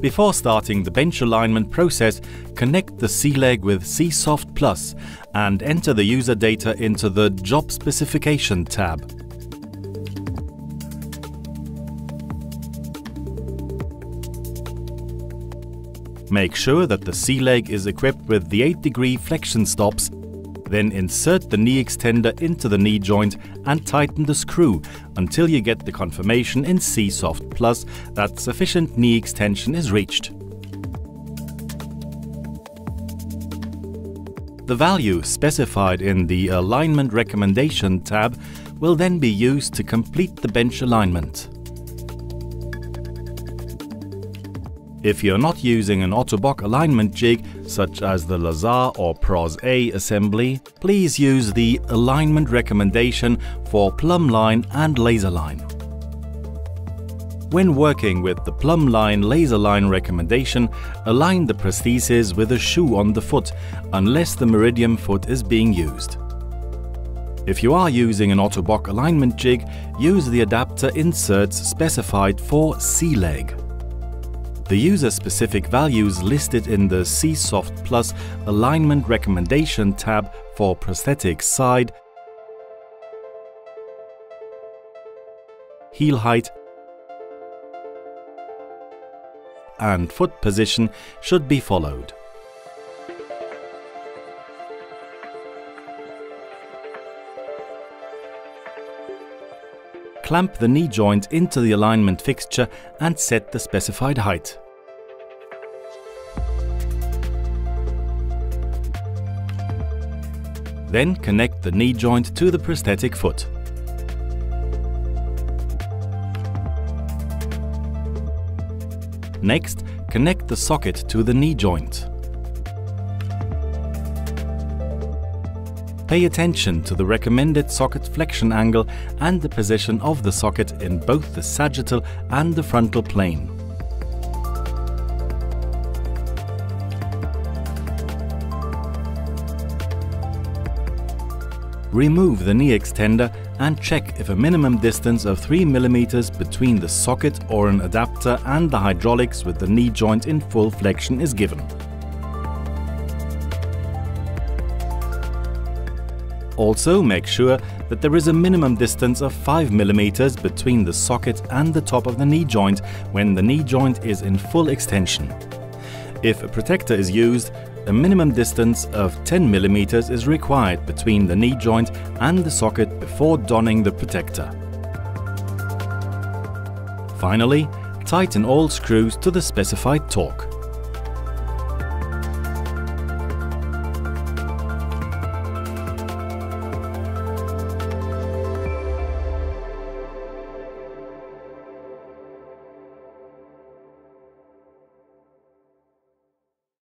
Before starting the bench alignment process, connect the C-leg with C-Soft Plus and enter the user data into the Job Specification tab. Make sure that the C-leg is equipped with the 8-degree flexion stops. Then insert the knee extender into the knee joint and tighten the screw until you get the confirmation in C-Soft Plus that sufficient knee extension is reached. The value specified in the Alignment Recommendation tab will then be used to complete the bench alignment. If you're not using an Ottobock alignment jig, such as the L.A.S.A.R or Pros-A assembly, please use the Alignment Recommendation for plumb line and laser line. When working with the plumb line laser line recommendation, align the prosthesis with a shoe on the foot, unless the meridian foot is being used. If you are using an Ottobock alignment jig, use the adapter inserts specified for C-leg. The user-specific values listed in the C-Soft Plus Alignment Recommendation tab for Prosthetics side, heel height and foot position should be followed. Clamp the knee joint into the alignment fixture and set the specified height. Then connect the knee joint to the prosthetic foot. Next, connect the socket to the knee joint. Pay attention to the recommended socket flexion angle and the position of the socket in both the sagittal and the frontal plane. Remove the knee extender and check if a minimum distance of 3 mm between the socket or an adapter and the hydraulics with the knee joint in full flexion is given. Also, make sure that there is a minimum distance of 5 mm between the socket and the top of the knee joint when the knee joint is in full extension. If a protector is used, a minimum distance of 10 mm is required between the knee joint and the socket before donning the protector. Finally, tighten all screws to the specified torque.